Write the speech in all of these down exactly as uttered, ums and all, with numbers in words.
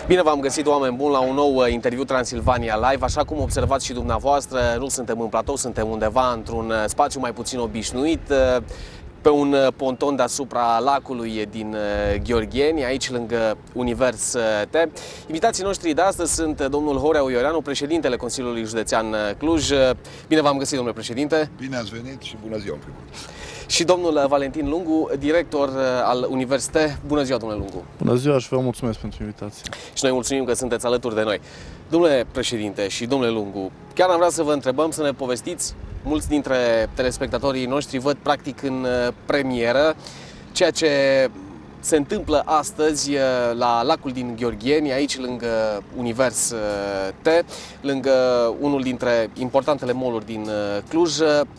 Bine v-am găsit, oameni buni, la un nou interviu Transilvania Live. Așa cum observați și dumneavoastră, nu suntem în platou, suntem undeva într-un spațiu mai puțin obișnuit, pe un ponton deasupra lacului din Gheorgheni, aici lângă Univers T. Invitații noștri de astăzi sunt domnul Horea Uioreanu, președintele Consiliului Județean Cluj. Bine v-am găsit, domnule președinte. Bine ați venit și bună ziua, în primul rând. Și domnul Valentin Lungu, director al Univers T. Bună ziua, domnule Lungu. Bună ziua și vă mulțumesc pentru invitație. Și noi mulțumim că sunteți alături de noi. Domnule președinte și domnule Lungu, chiar am vrea să vă întrebăm, să ne povestiți, mulți dintre telespectatorii noștri văd practic în premieră ceea ce se întâmplă astăzi la lacul din Gheorgheni, aici lângă Univers T, lângă unul dintre importantele mall-uri din Cluj.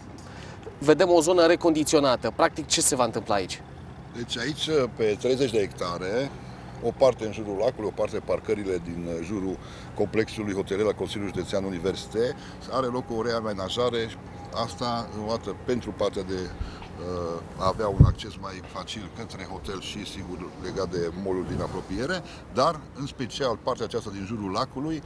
Vedem o zonă recondiționată. Practic, ce se va întâmpla aici? Deci aici, pe treizeci de hectare, o parte în jurul lacului, o parte parcările din jurul complexului hotelier la Consiliul Județean Univers T, are loc o reamenajare, asta o dată pentru partea de uh, a avea un acces mai facil către hotel și, sigur, legat de mall-ul din apropiere, dar, în special, partea aceasta din jurul lacului,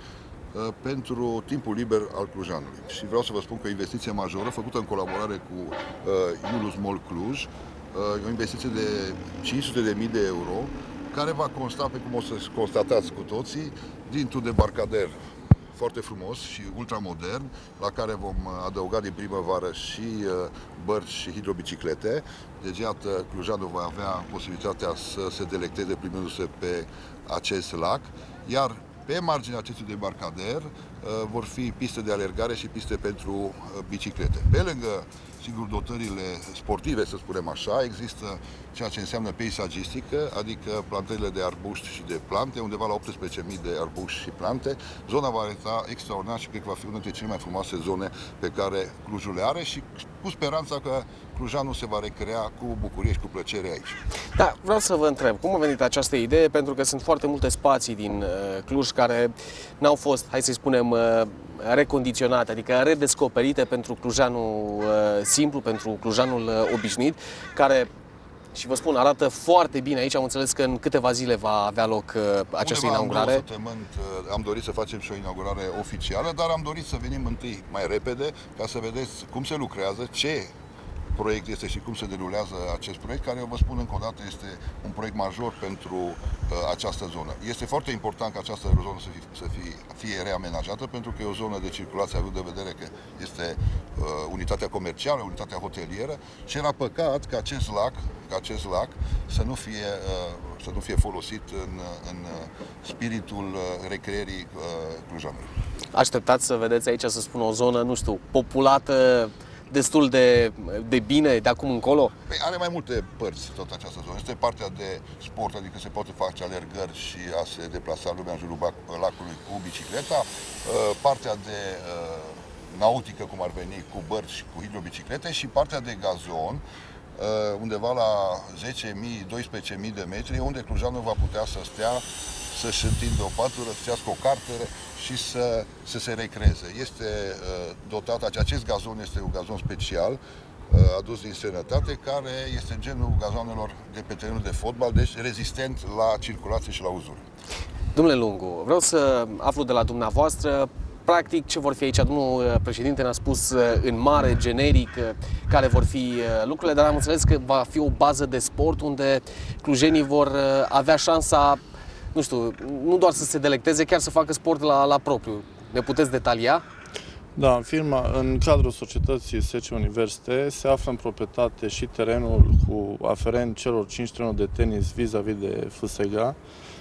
pentru timpul liber al clujanului. Și vreau să vă spun că o investiție majoră, făcută în colaborare cu uh, Iulus Mall Cluj, uh, o investiție de cinci sute de mii de euro, care va consta, pe cum o să constatați cu toții, dintr-un debarcader foarte frumos și ultramodern, la care vom adăuga din primăvară și uh, bărci și hidrobiciclete. Deci, iată, clujanul va avea posibilitatea să se delecteze plimbându-se pe acest lac, iar pe marginea acestui debarcader uh, vor fi piste de alergare și piste pentru uh, biciclete. Pe lângă, sigur, dotările sportive, să spunem așa, există ceea ce înseamnă peisagistică, adică plantările de arbuști și de plante, undeva la optsprezece mii de arbuști și plante. Zona va arăta extraordinar și cred că va fi una dintre cele mai frumoase zone pe care Clujul le are și cu speranța că clujanul se va recrea cu bucurie și cu plăcere aici. Da, vreau să vă întreb, cum a venit această idee? Pentru că sunt foarte multe spații din uh, Cluj care n-au fost, hai să-i spunem, uh, recondiționate, adică redescoperite pentru clujanul uh, simplu, pentru clujanul uh, obișnuit, care, și vă spun, arată foarte bine aici. Am înțeles că în câteva zile va avea loc uh, această Undeva inaugurare. În două săptămâni uh, am dorit să facem și o inaugurare oficială, dar am dorit să venim întâi mai repede ca să vedeți cum se lucrează, ce proiect este și cum se derulează acest proiect, care, eu vă spun încă o dată, este un proiect major pentru uh, această zonă. Este foarte important ca această zonă să fie, să fie, fie reamenajată, pentru că e o zonă de circulație, având de vedere că este uh, unitatea comercială, unitatea hotelieră, și era păcat ca acest lac, ca acest lac să nu fie, uh, să nu fie folosit în, în spiritul uh, recreerii uh, clujanului. Așteptați să vedeți aici, să spun, o zonă, nu știu, populată destul de, de bine de acum încolo? Păi are mai multe părți tot această zonă. Este partea de sport, adică se poate face alergări și a se deplasa lumea în jurul lacului cu bicicleta, partea de nautică, cum ar veni, cu bărci și cu hidrobiciclete, și partea de gazon, undeva la zece mii - doisprezece mii de metri, unde clujanul va putea să stea, să-și întindă o patură, să cească o cartere și să, să se recreeze. Este uh, dotat, acest gazon este un gazon special uh, adus din străinătate, care este genul gazoanelor de pe terenul de fotbal, deci rezistent la circulație și la uzură. Domnule Lungu, vreau să aflu de la dumneavoastră practic ce vor fi aici. Domnul președinte ne-a spus în mare, generic, care vor fi lucrurile, dar am înțeles că va fi o bază de sport unde clujenii vor avea șansa, nu știu, nu doar să se delecteze, chiar să facă sport la, la propriu. Ne puteți detalia? Da, în firma, în cadrul societății S C Univers T, se află în proprietate și terenul cu aferent celor cinci terenuri de tenis vis-a-vis de F S G.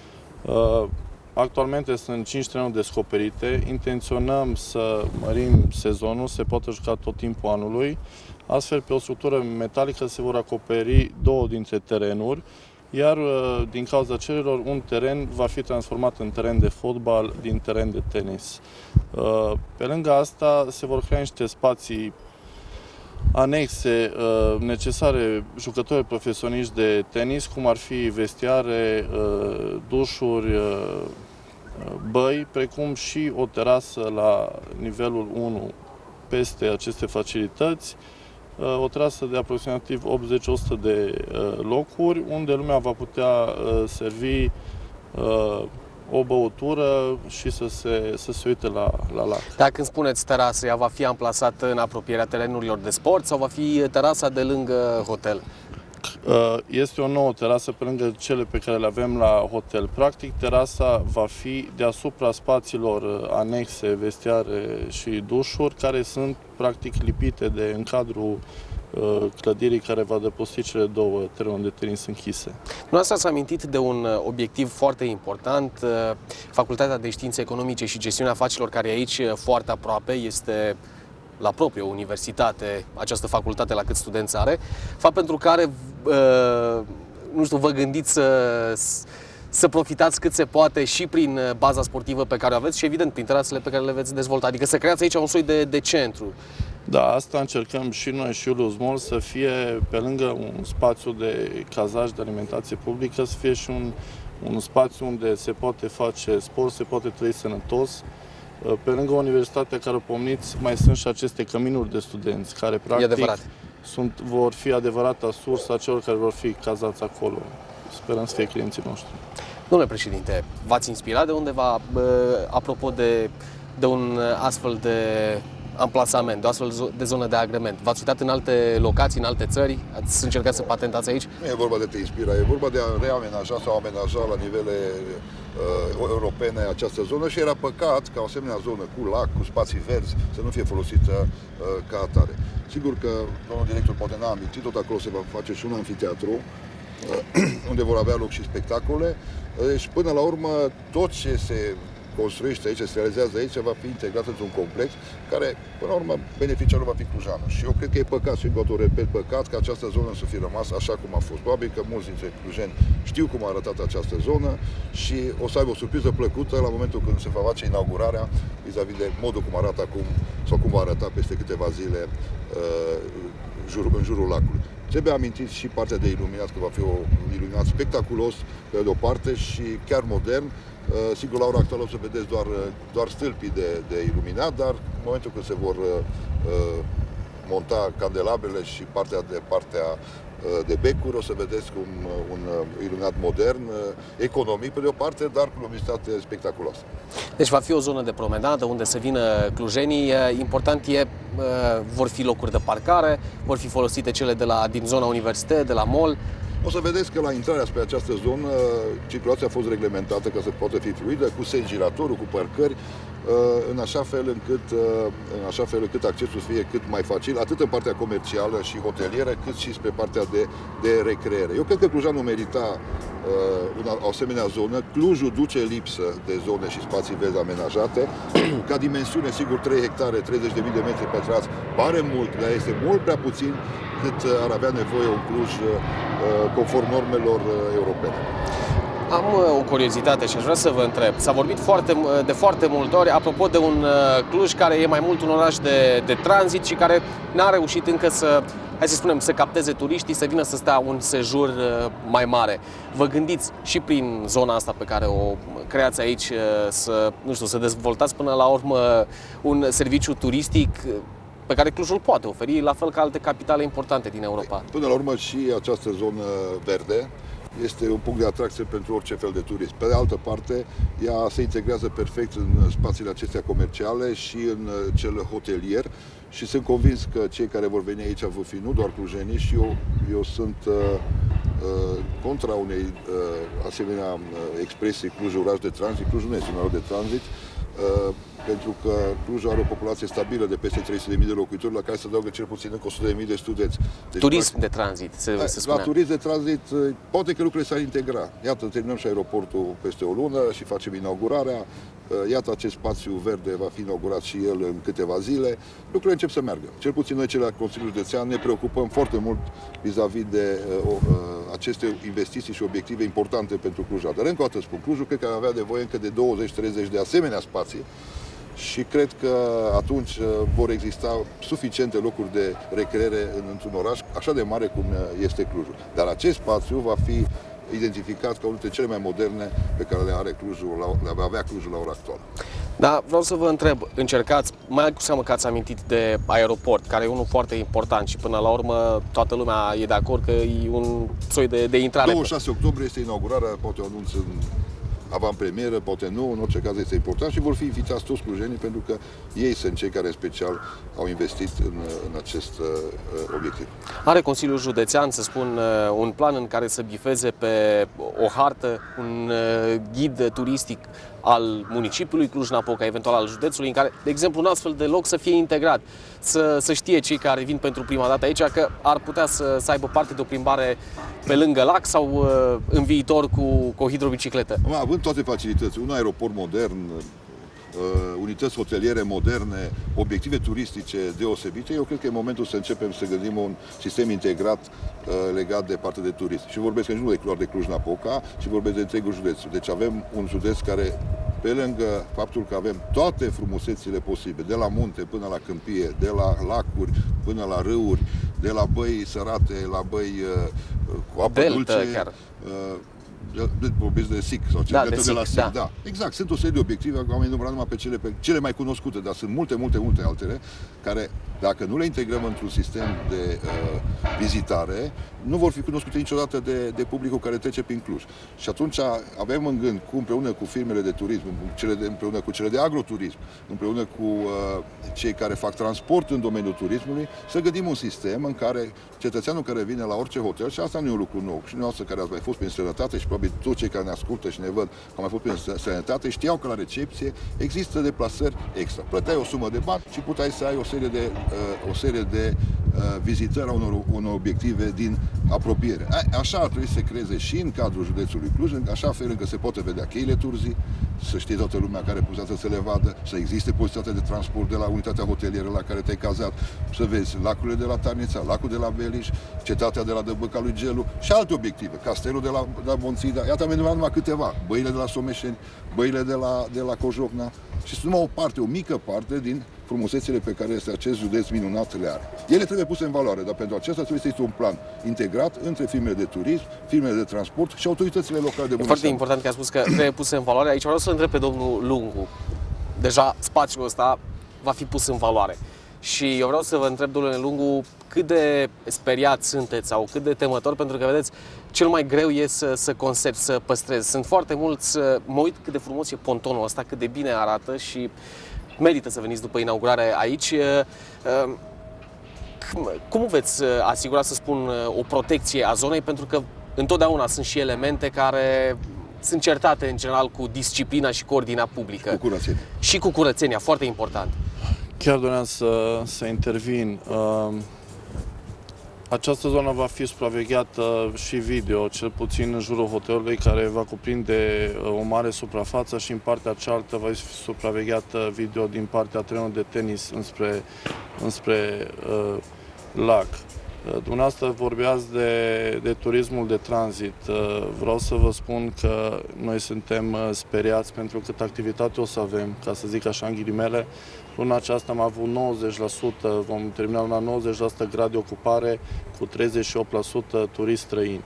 Actualmente sunt cinci terenuri descoperite. Intenționăm să mărim sezonul, se poate juca tot timpul anului. Astfel, pe o structură metalică se vor acoperi două dintre terenuri, iar din cauza cererilor, un teren va fi transformat în teren de fotbal din teren de tenis. Pe lângă asta, se vor crea niște spații anexe necesare jucători profesioniști de tenis, cum ar fi vestiare, dușuri, băi, precum și o terasă la nivelul unu peste aceste facilități, o terasă de aproximativ optzeci la o sută de locuri, unde lumea va putea servi o băutură și să se, să se uite la, la lac. Dacă când spuneți terasă, ea va fi amplasată în apropierea terenurilor de sport sau va fi terasa de lângă hotel? Este o nouă terasă pe lângă cele pe care le avem la hotel. Practic, terasa va fi deasupra spațiilor anexe, vestiare și dușuri, care sunt practic lipite de în cadrul clădirii care va depăși cele două terenuri de tenis închise. Dumneavoastră ați amintit de un obiectiv foarte important, Facultatea de Științe Economice și Gestiunea Afacerilor, care e aici foarte aproape, este la proprie universitate, această facultate la cât studenți are, fapt pentru care, nu știu, vă gândiți să, să profitați cât se poate și prin baza sportivă pe care o aveți și, evident, prin terasele pe care le veți dezvolta. Adică să creați aici un soi de, de centru. Da, asta încercăm și noi și Iulius Mall, să fie pe lângă un spațiu de cazaj, de alimentație publică, să fie și un, un spațiu unde se poate face sport, se poate trăi sănătos. Pe lângă universitatea care o pomniți, mai sunt și aceste căminuri de studenți, care practic sunt, vor fi adevărata sursă a celor care vor fi cazați acolo. Sperăm să fie clienții noștri. Domnule președinte, v-ați inspirat de undeva, apropo de, de un astfel de amplasament, de o astfel de zonă de agrement? V-ați uitat în alte locații, în alte țări? Ați încercat să patentați aici? Nu e vorba de te inspira, e vorba de a reamenaja sau amenaja la nivele uh, europene această zonă și era păcat ca o asemenea zonă cu lac, cu spații verzi, să nu fie folosită uh, ca atare. Sigur că domnul director poate n-a amintit, tot acolo se va face și un amfiteatru, uh, unde vor avea loc și spectacole. Deci, până la urmă, tot ce se construiește aici, se realizează aici, va fi integrat într-un complex care, până la urmă, beneficiarul va fi clujanul. Și eu cred că e păcat, și încă o repet, păcat că această zonă să fie rămas așa cum a fost. Probabil că mulți dintre clujeni știu cum a arătat această zonă și o să aibă o surpriză plăcută la momentul când se va face inaugurarea vis-a-vis de modul cum arată acum sau cum va arăta peste câteva zile uh, jur, în jurul lacului. Trebuie amintit și partea de iluminat, că va fi un iluminat spectaculos pe de o parte și chiar modern. Sigur, la ora actuală o să vedeți doar, doar stâlpii de, de iluminat, dar în momentul când se vor uh, monta candelabrele și partea de partea uh, de becuri, o să vedeți un, un iluminat modern, uh, economic pe de o parte, dar cu luminositate spectaculoasă. Deci va fi o zonă de promenadă unde să vină clujenii. Important e, uh, vor fi locuri de parcare, vor fi folosite cele de la, din zona universității, de la mall. O să vedeți că la intrarea spre această zonă circulația a fost reglementată ca să poată fi fluidă, cu sens giratoriu, cu parcări, în așa fel încât, în așa fel încât accesul să fie cât mai facil, atât în partea comercială și hotelieră, cât și spre partea de, de recreere. Eu cred că Clujanul merita una, o asemenea zonă. Clujul duce lipsă de zone și spații verzi amenajate. Ca dimensiune, sigur, trei hectare, treizeci de mii de metri pătrați, pare mult, dar este mult prea puțin cât ar avea nevoie un Cluj conform normelor europene. Am o curiozitate și aș vrea să vă întreb. S-a vorbit foarte, de foarte multe ori apropo de un Cluj care e mai mult un oraș de, de tranzit și care n-a reușit încă să, hai să spunem, să capteze turiștii, să vină să stea un sejur mai mare. Vă gândiți și prin zona asta pe care o creați aici să, nu știu, să dezvoltați până la urmă un serviciu turistic pe care Clujul poate oferi, la fel ca alte capitale importante din Europa? Până la urmă și această zonă verde este un punct de atracție pentru orice fel de turism. Pe de altă parte, ea se integrează perfect în spațiile acestea comerciale și în cel hotelier și sunt convins că cei care vor veni aici vor fi nu doar clujenii și eu, eu sunt uh, uh, contra unei uh, asemenea uh, expresii Clujul oraș de tranzit. Clujul nu este un oraș de tranzit, uh, pentru că Clujul are o populație stabilă de peste trei sute de mii de locuitori, la care se adaugă cel puțin încă o sută de mii de studenți. Deci, turism practic, de tranzit, se, da, se spunea. La turism de tranzit, poate că lucrurile s-ar integra. Iată, terminăm și aeroportul peste o lună și facem inaugurarea. Iată, acest spațiu verde va fi inaugurat și el în câteva zile. Lucrurile încep să meargă. Cel puțin noi, cei la Consiliul Județean, ne preocupăm foarte mult vis-a-vis de uh, uh, aceste investiții și obiective importante pentru Cluj. Dar încă o dată spun, Clujul cred că ar avea nevoie încă de douăzeci treizeci de asemenea spații și cred că atunci vor exista suficiente locuri de recreere într-un oraș așa de mare cum este Clujul. Dar acest spațiu va fi identificat ca unul dintre cele mai moderne pe care le are Clujul, le va avea Clujul la ora actuală. Da, vreau să vă întreb, încercați, mai cu seamă că ați amintit de aeroport, care e unul foarte important și până la urmă toată lumea e de acord că e un soi de, de intrare. douăzeci și șase octombrie este inaugurarea, poate o anunț în avantpremieră, poate nu, în orice caz este important și vor fi invitați toți clujenii pentru că ei sunt cei care special au investit în, în acest uh, obiectiv. Are Consiliul Județean, să spun, uh, un plan în care să bifeze pe o hartă un uh, ghid turistic al municipiului Cluj-Napoca, eventual al județului, în care, de exemplu, un astfel de loc să fie integrat, să, să știe cei care vin pentru prima dată aici că ar putea să, să aibă parte de o plimbare pe lângă lac sau uh, în viitor cu, cu o hidrobicicletă. Având toate facilități, un aeroport modern, unități hoteliere moderne, obiective turistice deosebite, eu cred că e momentul să începem să gândim un sistem integrat legat de partea de turism. Și vorbesc nu doar de Cluj-Napoca, ci vorbesc de întregul județ. Deci avem un județ care, pe lângă faptul că avem toate frumusețile posibile, de la munte până la câmpie, de la lacuri până la râuri, de la băi sărate, la băi cu apă Delta, dulce, chiar. Vorbiți de S I C sau da, de, de de la S I C, da. da. Exact, sunt o serie de obiective, am enumerat numai pe cele, pe cele mai cunoscute, dar sunt multe, multe, multe altele, care, dacă nu le integrăm într-un sistem de uh, vizitare, nu vor fi cunoscute niciodată de, de publicul care trece prin Cluj. Și atunci avem în gând, cu, împreună cu firmele de turism, cele de, împreună cu cele de agroturism, împreună cu uh, cei care fac transport în domeniul turismului, să gândim un sistem în care cetățeanul care vine la orice hotel, și asta nu e un lucru nou, și noastră care ați mai fost prin străinătate și probabil toți cei care ne ascultă și ne văd că au mai fost prin străinătate, știau că la recepție există deplasări extra. Plăteai o sumă de bani și puteai să ai o serie de, uh, o serie de uh, vizitări la unor, unor obiective din apropiere. A, așa ar trebui să se creeze și în cadrul județului Cluj, în așa fel încât se poate vedea cheile Turzii, să știe toată lumea care poate să le vadă, să existe posibilitatea de transport de la unitatea hotelieră la care te-ai cazat, să vezi lacurile de la Tarnița, lacul de la Beliș, cetatea de la Dăbăca lui Gelu și alte obiective, castelul de la, de la Bonțida, iată am enumerat numai câteva, băile de la Someșeni, băile de la, de la Cojocna și sunt numai o parte, o mică parte din frumusețile pe care este acest județ minunat le are. Ele trebuie puse în valoare, dar pentru acesta trebuie să existe un plan integrat între firmele de turism, firmele de transport și autoritățile locale de bună. Foarte important că a spus că trebuie puse în valoare. Aici vreau să întreb pe domnul Lungu. Deja spațiul ăsta va fi pus în valoare. Și eu vreau să vă întreb, domnule Lungu, cât de speriați sunteți sau cât de temători, pentru că, vedeți, cel mai greu e să, să concepi, să păstrezi. Sunt foarte mulți, mă uit cât de frumos e pontonul ăsta, cât de bine arată și merită să veniți după inaugurare aici. Cum veți asigura, să spun, o protecție a zonei? Pentru că întotdeauna sunt și elemente care sunt certate în general cu disciplina și cu ordinea publică. Cu curățenia. Și cu curățenia, foarte important. Chiar doream să, să intervin. Această zonă va fi supravegheată și video, cel puțin în jurul hotelului, care va cuprinde o mare suprafață, și în partea cealaltă va fi supravegheată video din partea terenului de tenis înspre, înspre uh, lac. Dumneavoastră vorbeați de, de turismul de tranzit. Vreau să vă spun că noi suntem speriați pentru cât activitate o să avem, ca să zic așa în ghilimele. Luna aceasta am avut nouăzeci la sută, vom termina la nouăzeci la sută grad de ocupare cu treizeci și opt la sută turiști străini.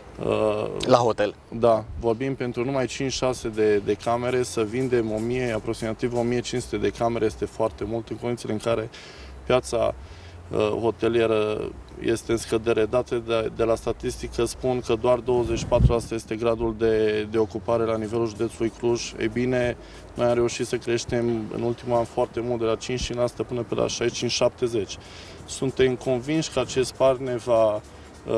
La hotel. Da, vorbim pentru numai cinci șase de, de camere, să vindem o mie, aproximativ o mie cinci sute de camere este foarte mult, în condițiile în care piața hotelieră este în scădere. Date de, de la statistică spun că doar douăzeci și patru la sută este gradul de, de ocupare la nivelul județului Cluj. Ei bine, noi am reușit să creștem în ultimul an foarte mult, de la cincizeci și cinci la sută până pe la șaizeci și cinci șaptezeci la sută. Suntem convinși că acest par ne va uh,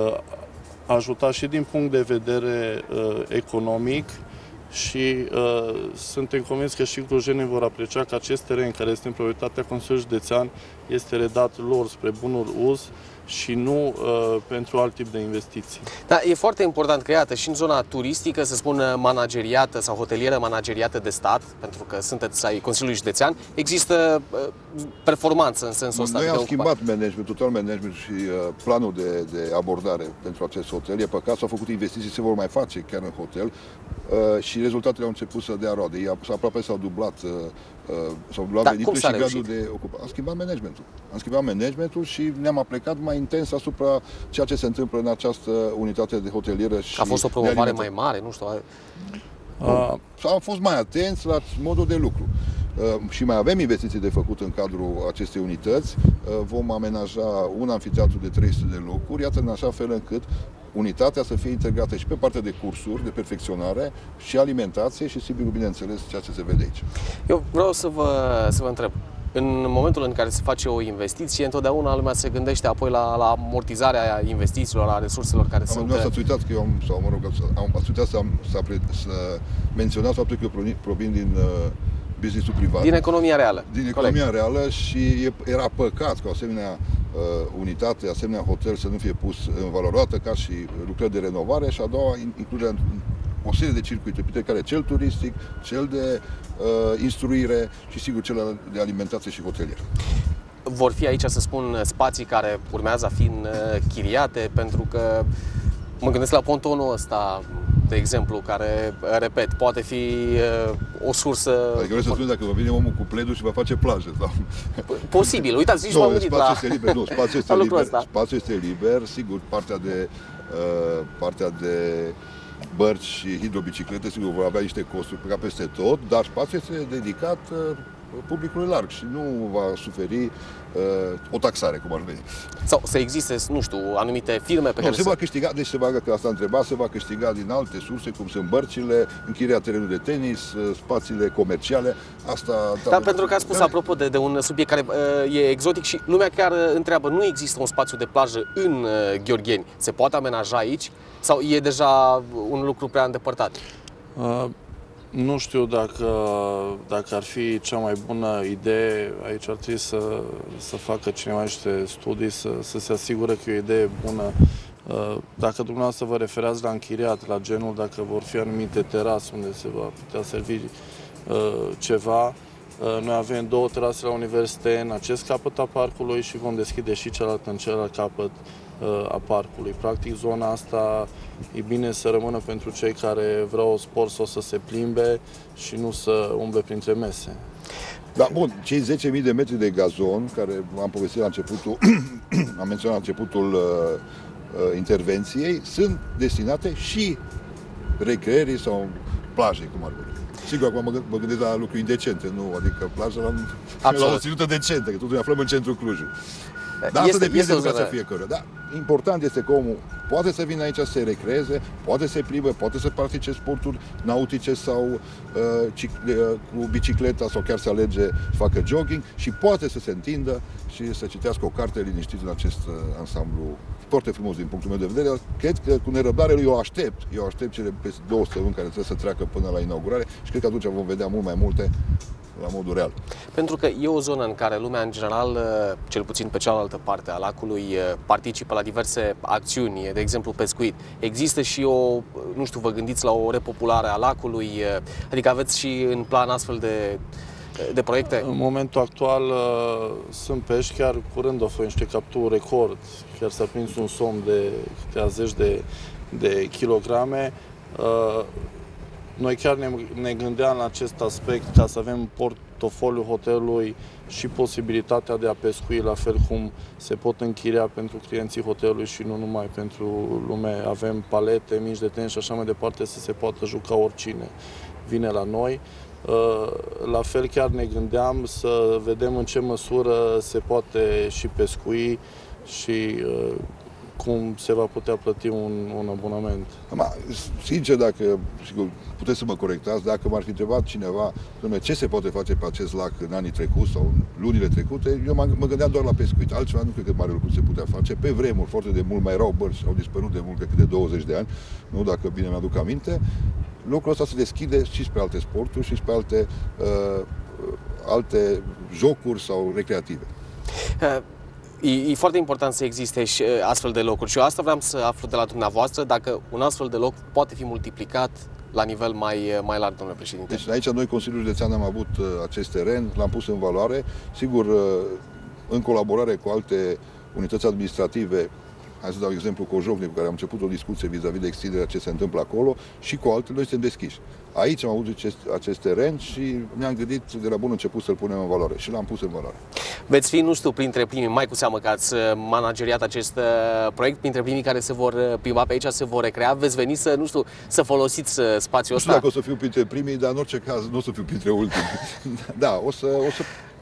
ajuta și din punct de vedere uh, economic, și uh, suntem convins că și clujenii vor aprecia că acest teren, care este în proprietatea Consiliului Județean, este redat lor spre bunul uz și nu uh, pentru alt tip de investiții. Da, e foarte important că, iată, și în zona turistică, să spun manageriată sau hotelieră manageriată de stat, pentru că sunteți ai Consiliului Județean, există uh, performanță în sensul ăsta. Noi am schimbat management, total management și uh, planul de, de abordare pentru acest hotel. E păcat, s-au făcut investiții, se vor mai face chiar în hotel uh, și rezultatele au început să dea roade. Ei aproape s-au dublat uh, s-au luat venitul și gradul de ocupare. Am schimbat managementul. Am schimbat managementul și ne-am aplicat mai intens asupra ceea ce se întâmplă în această unitate de hotelieră. Și a fost o promovare mai mare, nu știu. A... Am fost mai atenți la modul de lucru. Uh, și mai avem investiții de făcut în cadrul acestei unități. Uh, vom amenaja un amfiteatru de trei sute de locuri, iată, în așa fel încât unitatea să fie integrată și pe partea de cursuri, de perfecționare și alimentație și, sigur, bineînțeles, ceea ce se vede aici. Eu vreau să vă, să vă întreb. În momentul în care se face o investiție, întotdeauna lumea se gândește apoi la, la amortizarea investițiilor, la resurselor care am sunt... Am ați uitat că eu am, sau mă rog, am, ați uitat să, am, să, să menționați faptul că eu provin, provin din uh, business-ul privat. Din economia reală. Din economia Corect. reală și era păcat ca o asemenea uh, unitate, asemenea hotel să nu fie pus în valorată ca și lucrări de renovare și a doua includerea o serie de circuite, printre care cel turistic, cel de uh, instruire și, sigur, cel de alimentație și hotelier. Vor fi aici, să spun, spații care urmează a fi închiriate, pentru că mă gândesc la pontonul ăsta, de exemplu, care, repet, poate fi uh, o sursă... Adică vreau să spun dacă va vine omul cu pledul și va face plajă. Sau... Posibil, uitați, nici m-am gândit la... Este liber, nu, spațiul este liber, spațiul este liber, sigur, partea de, uh, partea de bărci și hidrobiciclete, sigur, vor avea niște costuri ca peste tot, dar spațiul este dedicat uh, publicului larg și nu va suferi uh, o taxare, cum ar veni. Sau să existe, nu știu, anumite firme pe nu, care se să... va câștiga, deci se va, că asta întreba, se va câștiga din alte surse, cum sunt bărcile, închirirea terenului de tenis, spațiile comerciale, asta... Dar pentru că a spus, apropo de, de un subiect care uh, e exotic și lumea chiar întreabă, nu există un spațiu de plajă în uh, Gheorgheni, se poate amenaja aici sau e deja un lucru prea îndepărtat? Uh... Nu știu dacă, dacă ar fi cea mai bună idee. Aici ar trebui să, să facă cineva niște studii, să, să se asigure că e o idee bună. Dacă dumneavoastră vă referați la închiriat, la genul, dacă vor fi anumite terase unde se va putea servi ceva, noi avem două terase la universitate în acest capăt a parcului și vom deschide și cealaltă în celălalt capăt a parcului. Practic, zona asta e bine să rămână pentru cei care vreau sport sau să se plimbe și nu să umble printre mese. Da, bun, cei zece mii de metri de gazon, care am povestit la începutul, am menționat la începutul uh, uh, intervenției, sunt destinate și recreerii sau plajei, cum ar veni. Sigur, acum mă gândesc la lucruri indecente, nu? Adică plaja la, la o ținută decentă, că totul ne aflăm în centrul Clujului. Dar asta depinde de educația fiecăruia. Da, important este că omul poate să vină aici să se recreeze, poate să se plimbă, poate să practice sporturi nautice sau uh, cic, uh, cu bicicleta sau chiar să alege să facă jogging și poate să se întindă și să citească o carte liniștit în acest uh, ansamblu foarte frumos din punctul meu de vedere. Cred că cu nerăbdare eu aștept, eu aștept cele peste două săptămâni care trebuie să treacă până la inaugurare și cred că atunci vom vedea mult mai multe la modul real. Pentru că e o zonă în care lumea, în general, cel puțin pe cealaltă parte a lacului, participă la diverse acțiuni, de exemplu pescuit. Există și o, nu știu, vă gândiți la o repopulare a lacului, adică aveți și în plan astfel de, de proiecte? În momentul actual sunt pești, chiar curând au fost niște capturi record, chiar s-a prins un somn de câteva zeci de, de kilograme. Noi chiar ne, ne gândeam la acest aspect ca să avem portofoliul hotelului și posibilitatea de a pescui, la fel cum se pot închiria pentru clienții hotelului și nu numai pentru lume. Avem palete, mici de tenis și așa mai departe, să se poată juca oricine vine la noi. La fel chiar ne gândeam să vedem în ce măsură se poate și pescui și cum se va putea plăti un, un abonament. Ama, sincer, dacă, sigur, puteți să mă corectați, dacă m-ar fi întrebat cineva ce se poate face pe acest lac în anii trecuți sau în lunile trecute, eu mă gândeam doar la pescuit. Altceva nu cred că mare lucru se putea face. Pe vremuri, foarte de mult, mai erau bărci, au dispărut de mult, cred că de douăzeci de ani, nu, dacă bine mi-aduc aminte. Lucrul ăsta se deschide și spre alte sporturi și spre alte, uh, alte jocuri sau recreative. Uh. E, e foarte important să existe și astfel de locuri și eu asta vreau să aflu de la dumneavoastră, dacă un astfel de loc poate fi multiplicat la nivel mai, mai larg, domnule președinte. Deci aici noi, Consiliul Județean, am avut acest teren, l-am pus în valoare, sigur, în colaborare cu alte unități administrative. Hai să dau exemplu cu Ojocni, cu care am început o discuție vis-a-vis de extinderea ce se întâmplă acolo și cu altele, noi suntem deschiși. Aici am avut acest, acest teren și ne-am gândit de la bun început să-l punem în valoare și l-am pus în valoare. Veți fi, nu știu, printre primii, mai cu seamă că ați manageriat acest proiect, printre primii care se vor plimba pe aici, se vor recrea, veți veni să, nu știu, să folosiți spațiul ăsta? Nu știu dacă o să fiu printre primii, dar în orice caz nu o să fiu printre ultimii. Da, o să, o să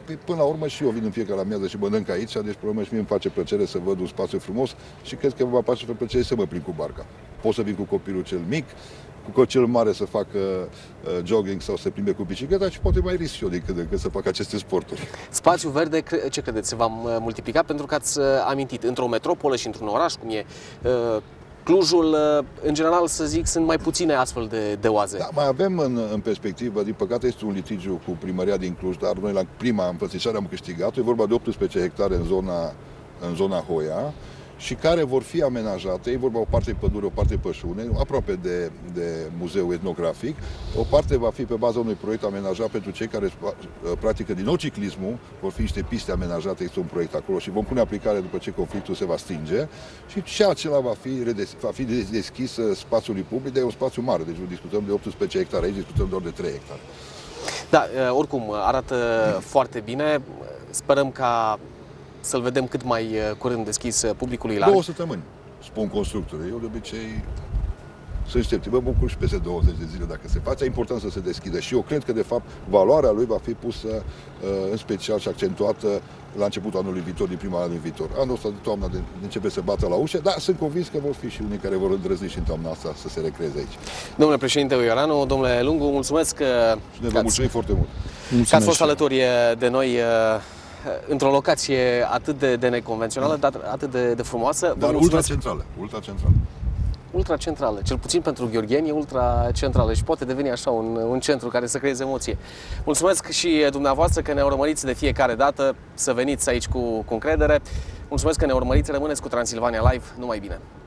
Păi, până la urmă și eu vin în fiecare amiază și mănânc aici, deci pe urmă și mie îmi face plăcere să văd un spațiu frumos și cred că va face plăcere să mă plimb cu barca. Pot să vin cu copilul cel mic, cu cel mare să facă uh, jogging sau să plimbe cu bicicleta și poate mai risc și eu de când în când să fac aceste sporturi. Spațiul verde, ce credeți, se va multiplica? Pentru că ați amintit, într-o metropolă și într-un oraș, cum e uh, Clujul, în general, să zic, sunt mai puține astfel de, de oaze. Da, mai avem în, în perspectivă, din păcate este un litigiu cu primăria din Cluj, dar noi la prima înfățișare am câștigat. E vorba de optsprezece hectare în zona, în zona Hoia și care vor fi amenajate. E vorba o parte pădure, o parte pășune, aproape de, de muzeul etnografic. O parte va fi pe baza unui proiect amenajat pentru cei care practică din nou ciclismul. Vor fi niște piste amenajate, este un proiect acolo și vom pune aplicare după ce conflictul se va stinge. Și și acela va fi, redes, va fi deschis spațiului public, de un spațiu mare. Deci discutăm de optsprezece hectare, aici discutăm doar de trei hectare. Da, oricum, arată foarte bine. Sperăm ca să-l vedem cât mai curând deschis publicului larg. Două săptămâni, spun constructorii. Eu de obicei sunt sceptic. Mă bucur și peste douăzeci de zile dacă se face. E important să se deschidă și eu cred că, de fapt, valoarea lui va fi pusă în special și accentuată la începutul anului viitor, din prima anul viitor. Anul ăsta de toamnă de, începe să bată la ușă, dar sunt convins că vor fi și unii care vor îndrăzni și în toamna asta să se recreeze aici. Domnule președinte Ioaranu, domnule Lungu, mulțumesc că, și ne vă mulțumim foarte mult. Că ați fost alături de noi într-o locație atât de, de neconvențională, dar atât de, de frumoasă. Dar ultra-centrală. Ultra-centrală. Ultra-centrală. Cel puțin pentru gheorgheni e ultra-centrală și poate deveni așa un, un centru care să creeze emoție. Mulțumesc și dumneavoastră că ne urmăriți de fiecare dată, să veniți aici cu, cu încredere. Mulțumesc că ne urmăriți, rămâneți cu Transilvania Live. Numai bine!